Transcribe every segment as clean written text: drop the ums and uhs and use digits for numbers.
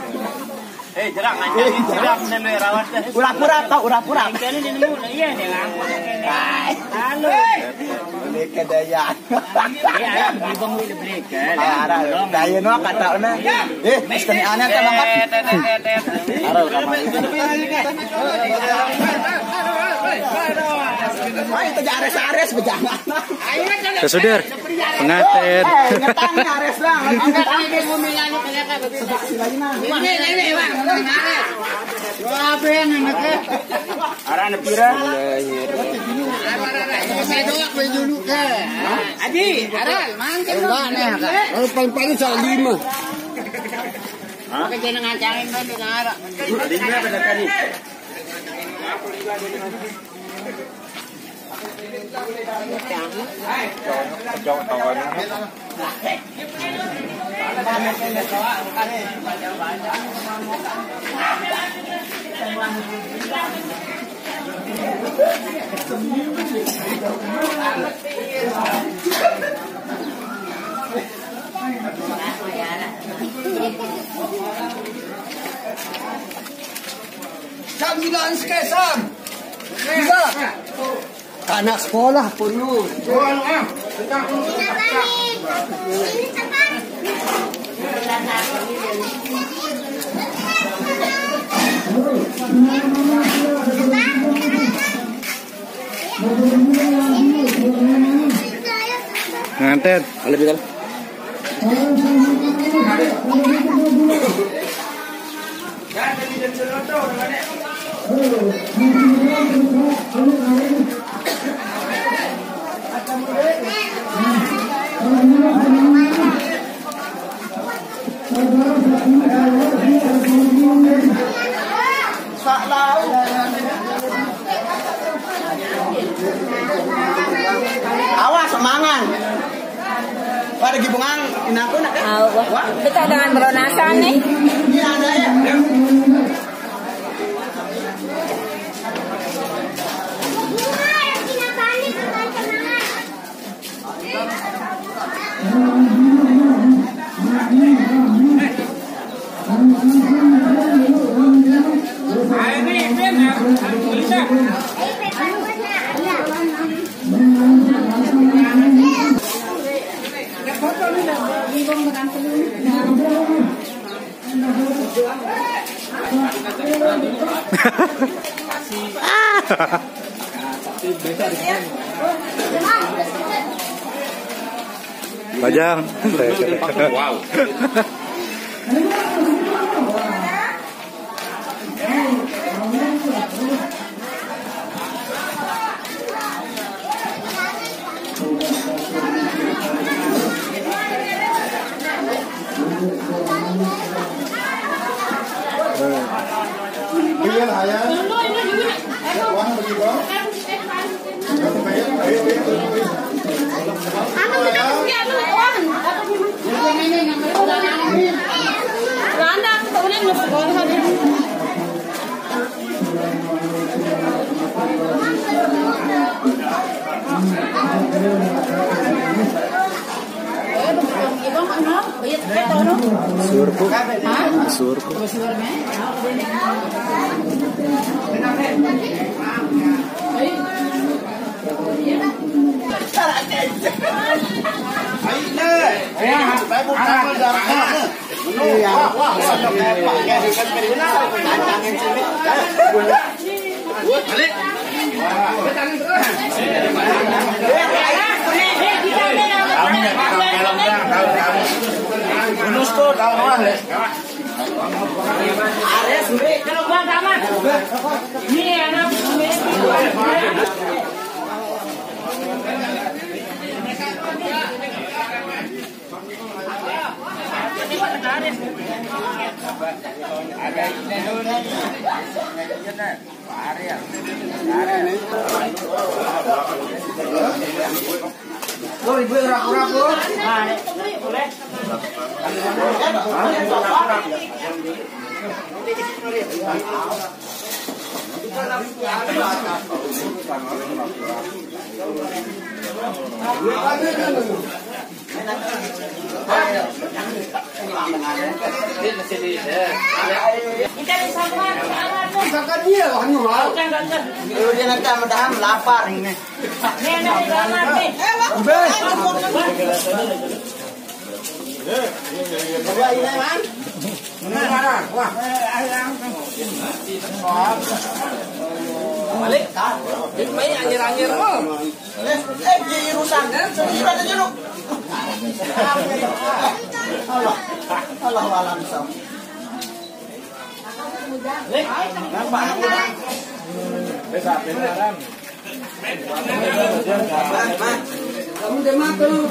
Jerak ngancam jerak nelu rawat. Pura-pura tau, pura-pura. Kene nemu iya nih ngangkut kene. Halo. Beli kedaya. Iya, ibang wili beli kan. Ara, daya no katauna. Wis kene aneh kan angkat. Ara kamar. Ayo kita ares-ares bejangan. Saudara, pengantin. Ngetang ares lah. Angkat ini bumi nyanyi ternyata begitu. Ini, Bang. Apa yang anaknya? Arana pira? Saya doak dulu ke. Adi, aral, mangkel. Enggak nih, Kak. Paling-paling soal 5. Oke, jangan ngancangin kan di ngara. Adi berapa tadi? Sambilan skesam. Bisa. Anak sekolah penuh. Pengantin, lebih kali. Awas semangan. Pada gibungan inaku nak. Wah, kita dengan beronasan nih. Iya ada ya. Bajang. Wow. Iya lah ya. Uang begitu. Surku. Surku. Ibu ragu-ragu. Boleh. Dia nanti mudah-mudahan lapar ini. Balik. Ini anjir-anjir mo. Irusan. Irusan aja lu. Allah alam sam. Nampak mudah. Bisa beneran. Kamu demam tuh.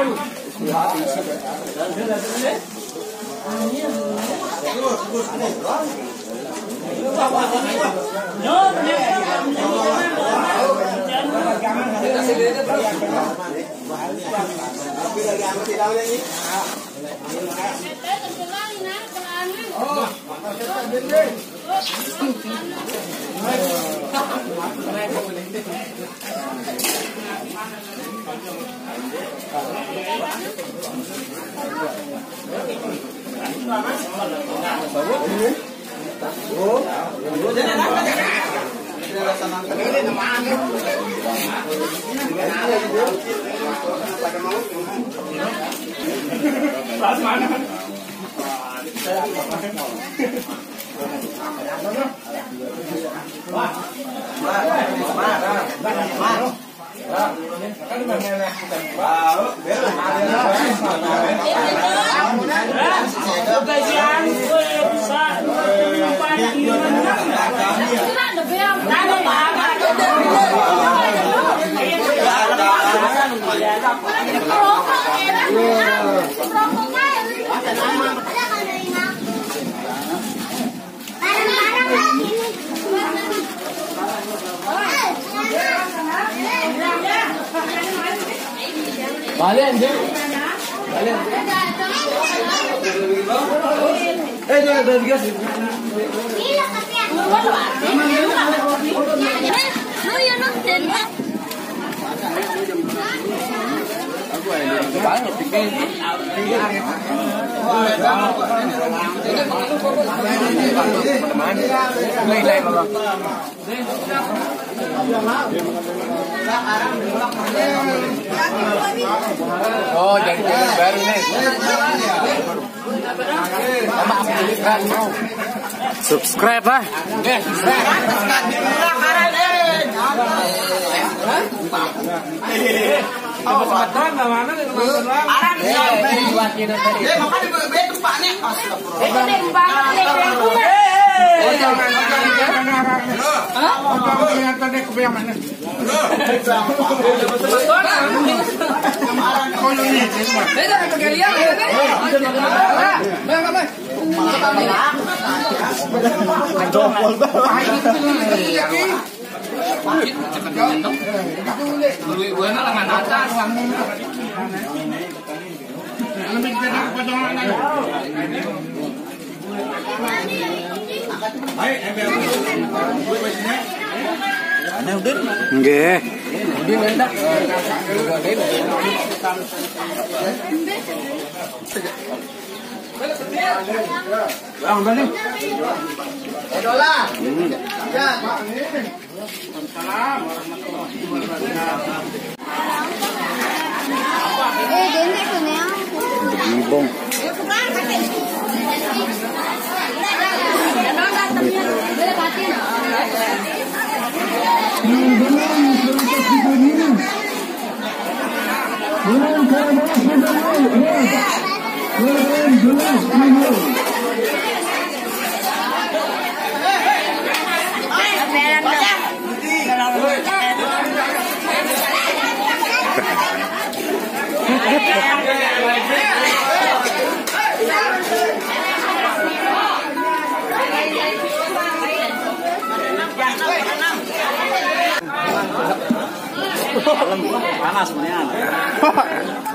Balen, Balen. Jangan gas. Oh, jadi baru nih. Subscribe lah. Nggih. Bong. Panas sebenarnya.